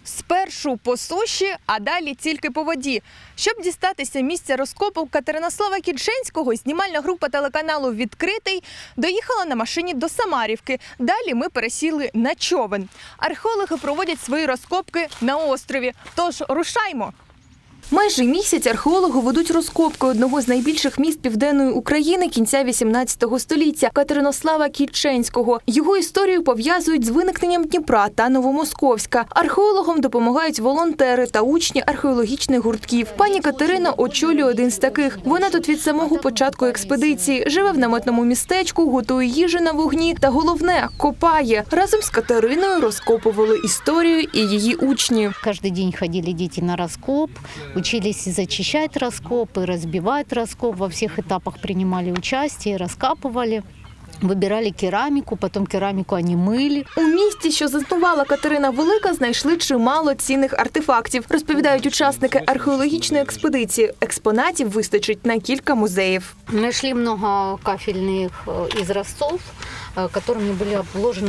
Спершу по суші, а далі тільки по воді. Щоб дістатися місця розкопу Катеринослава Кільченського, знімальна група телеканалу «Відкритий» доїхала на машині до Самарівки. Далі ми пересіли на човен. Археологи проводять свої розкопки на острові. Тож рушаймо! Майже місяць археологи ведуть розкопки одного з найбільших міст Південної України кінця 18 століття – Катеринослава Кільченського. Його історію пов'язують з виникненням Дніпра та Новомосковська. Археологам допомагають волонтери та учні археологічних гуртків. Пані Катерина очолює один з таких. Вона тут від самого початку експедиції. Живе в наметному містечку, готує їжу на вогні та, головне, копає. Разом з Катериною розкопували історію і її учні. Кожен день ходили діти на розкоп. Учились зачищать раскоп и разбивать раскоп. Во всех этапах принимали участие, раскапывали. Вибирали кераміку, потім кераміку вони мили. У місті, що заснувала Катерина Велика, знайшли чимало цінних артефактів, розповідають учасники археологічної експедиції. Експонатів вистачить на кілька музеїв. Знайшли багато кафельних ізразців, якими були обложені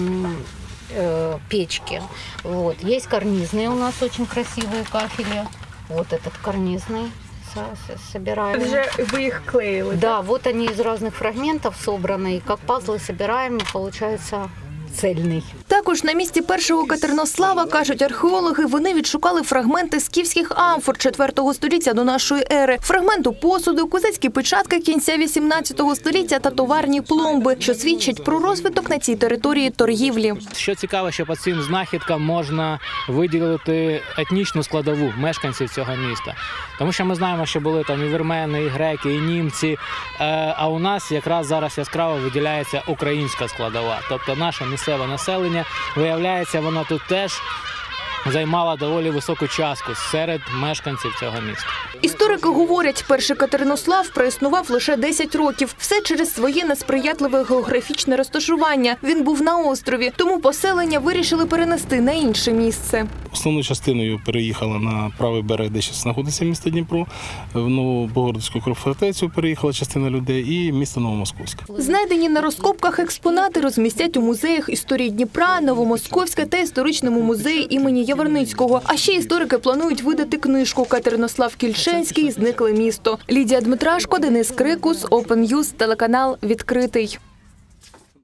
печки. Вот. Есть карнизные у нас очень красивые кафели. Вот этот карнизный собираем. Вы их клеили? Да, вот они из разных фрагментов собраны. И как пазлы собираем, получается цельний. Також на місці першого Катеринослава, кажуть археологи, вони відшукали фрагменти скіфських амфор 4-го століття до нашої ери, фрагменту посуду, козацькі печатки кінця 18 століття та товарні пломби, що свідчать про розвиток на цій території торгівлі. Що цікаво, що по цим знахідкам можна виділити етнічну складову мешканців цього міста. Тому що ми знаємо, що були там і вірмени, і греки, і німці, а у нас якраз зараз яскраво виділяється українська складова, тобто наше місцеве населення, виявляється, воно тут теж займала доволі високу частку серед мешканців цього міста. Історики говорять, перший Катеринослав проіснував лише 10 років. Все через своє несприятливе географічне розташування. Він був на острові, тому поселення вирішили перенести на інше місце. Основною частиною переїхала на правий берег, де зараз знаходиться місто Дніпро. В Новобогородську фортецю переїхала частина людей і місто Новомосковське. Знайдені на розкопках експонати розмістять у музеях історії Дніпра, Новомосковська та історичному музеї імені Яворницького. А ще історики планують видати книжку «Катеринослав Кільченський. Зникле місто». Лідія Дмитрашко, Денис Крикус, Open News, телеканал «Відкритий».